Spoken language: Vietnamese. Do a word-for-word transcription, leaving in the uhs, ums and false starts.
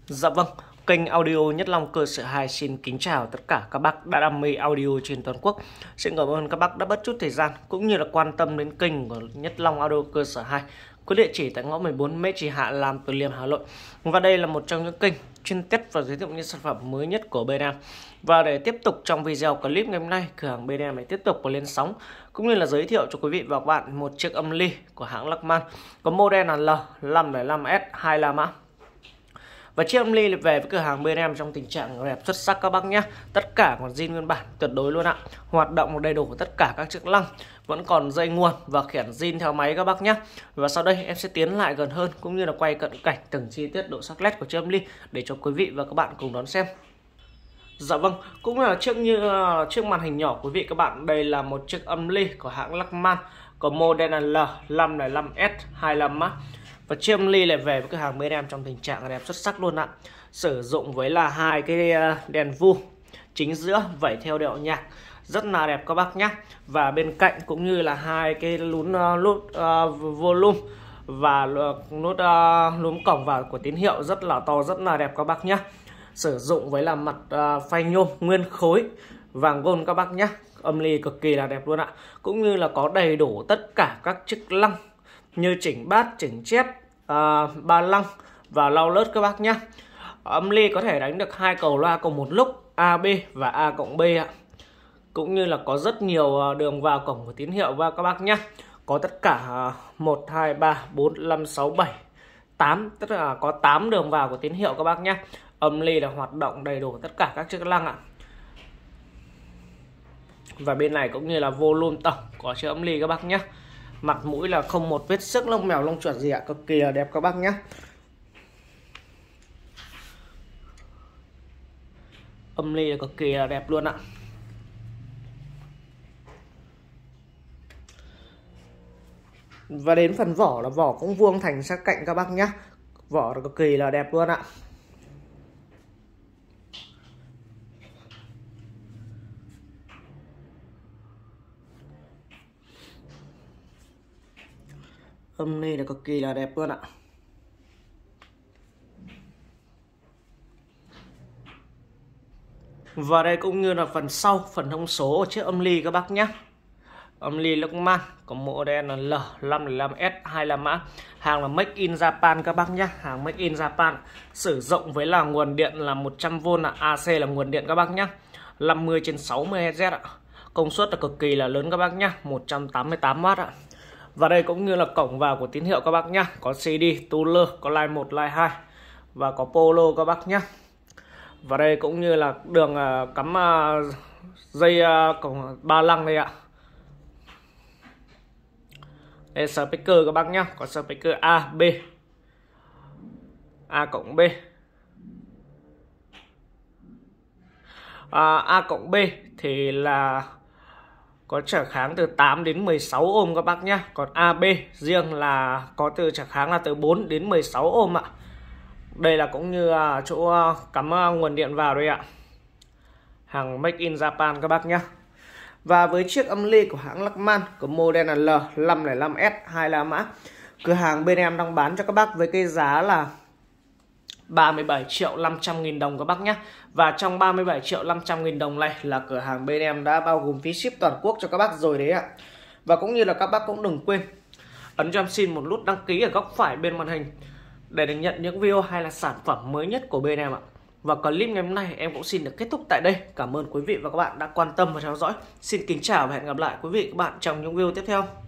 Dạ vâng, kênh audio Nhất Long cơ sở hai xin kính chào tất cả các bác đã đam mê audio trên toàn quốc. Xin cảm ơn các bác đã bất chút thời gian cũng như là quan tâm đến kênh của Nhất Long audio cơ sở hai có địa chỉ tại ngõ mười bốn Mễ Trì Hạ, Lam Từ Liêm, Hà Nội. Và đây là một trong những kênh chuyên test và giới thiệu những sản phẩm mới nhất của bên em. Và để tiếp tục trong video clip ngày hôm nay, cửa hàng bên em lại tiếp tục có lên sóng cũng như là giới thiệu cho quý vị và các bạn một chiếc âm ly của hãng Lachman có model là L năm không năm S hai la mã. Và chiếc âm ly về với cửa hàng bên em trong tình trạng đẹp xuất sắc các bác nhé. Tất cả còn zin nguyên bản tuyệt đối luôn ạ. Hoạt động đầy đủ tất cả các chức năng, vẫn còn dây nguồn và khiển zin theo máy các bác nhé. Và sau đây em sẽ tiến lại gần hơn cũng như là quay cận cảnh từng chi tiết độ sắc nét của chiếc âm ly để cho quý vị và các bạn cùng đón xem. Dạ vâng, cũng là trước như uh, chiếc màn hình nhỏ quý vị các bạn, đây là một chiếc âm ly của hãng Lachman có model là L năm không năm S hai la mã. Và chiếc âm ly lại về với cửa hàng bên em trong tình trạng đẹp xuất sắc luôn ạ. Sử dụng với là hai cái đèn vu chính giữa vẩy theo điệu nhạc rất là đẹp các bác nhé. Và bên cạnh cũng như là hai cái lún uh, nút uh, volume và nút uh, núm cổng vào của tín hiệu rất là to, rất là đẹp các bác nhé. Sử dụng với là mặt uh, phay nhôm nguyên khối vàng gold các bác nhé. Âm ly cực kỳ là đẹp luôn ạ. Cũng như là có đầy đủ tất cả các chức năng như chỉnh bát, chỉnh chép, à, ba lăng và lau lớt các bác nhé. Âm ly có thể đánh được hai cầu loa cùng một lúc, A B và A cộng B ạ. Cũng như là có rất nhiều đường vào cổng của tín hiệu và các bác nhé. Có tất cả một, hai, ba, bốn, năm, sáu, bảy, tám, tất cả có tám đường vào của tín hiệu các bác nhé. Âm ly là hoạt động đầy đủ tất cả các chức năng ạ. Và bên này cũng như là volume tổng của chiếc âm ly các bác nhé. Mặt mũi là không một vết xước lông mèo lông chuột gì ạ, cực kỳ là đẹp các bác nhé. Âm ly là cực kỳ là đẹp luôn ạ. Và đến phần vỏ là vỏ cũng vuông thành sắc cạnh các bác nhé. Vỏ là cực kỳ là đẹp luôn ạ. Âm ly là cực kỳ là đẹp luôn ạ. Và đây cũng như là phần sau, phần thông số của chiếc âm ly các bác nhé. Âm ly Lachman có model là L năm không năm S hai la mã. Hàng là Make in Japan các bác nhé. Hàng Make in Japan. Sử dụng với là nguồn điện là một trăm vôn là A C là nguồn điện các bác nhé. năm mươi trên sáu mươi héc ạ. Công suất là cực kỳ là lớn các bác nhé. một trăm tám mươi tám oát ạ. Và đây cũng như là cổng vào của tín hiệu các bác nhé. Có C D, tuner, có line một, line hai và có polo các bác nhé. Và đây cũng như là đường uh, cắm uh, dây uh, cổng ba lăng đây ạ. Đây speaker các bác nhé. Có speaker A, B, A cộng B, à, A cộng B thì là có trở kháng từ tám đến mười sáu ohm các bác nhé. Còn A B riêng là có từ trở kháng là từ bốn đến mười sáu ohm ạ. Đây là cũng như chỗ cắm nguồn điện vào đây ạ. Hàng Make in Japan các bác nhé. Và với chiếc âm ly của hãng Lachman của model là L năm không năm S hai la mã, cửa hàng bên em đang bán cho các bác với cái giá là ba mươi bảy triệu năm trăm nghìn đồng các bác nhé. Và trong ba mươi bảy triệu năm trăm nghìn đồng này là cửa hàng bên em đã bao gồm phí ship toàn quốc cho các bác rồi đấy ạ. Và cũng như là các bác cũng đừng quên ấn cho em xin một nút đăng ký ở góc phải bên màn hình để được nhận những video hay là sản phẩm mới nhất của bên em ạ. Và clip ngày hôm nay em cũng xin được kết thúc tại đây. Cảm ơn quý vị và các bạn đã quan tâm và theo dõi. Xin kính chào và hẹn gặp lại quý vị và các bạn trong những video tiếp theo.